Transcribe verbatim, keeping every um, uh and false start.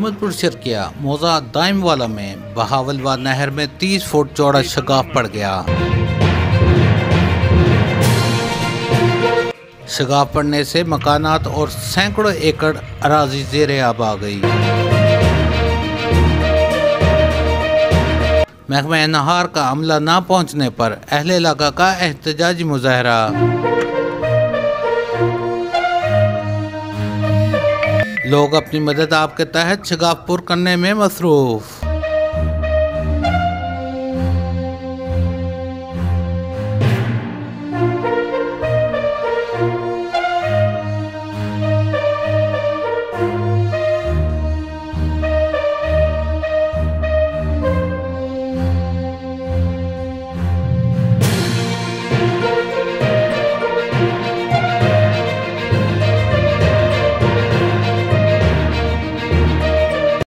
अहमदपुर शर्किया मौजा दाइमवाला में बहावलवा नहर में तीस फुट चौड़ा शगाफ पड़ गया। शगाफ पड़ने से मकानात और सैकड़ों एकड़ अराजी ज़ेरे आब आ गई। महकमा नहार का अमला ना पहुंचने पर अहले इलाका का एहतजाजी मुजाहरा। लोग अपनी मदद आपके तहत शगाफ पुर करने में मसरूफ़।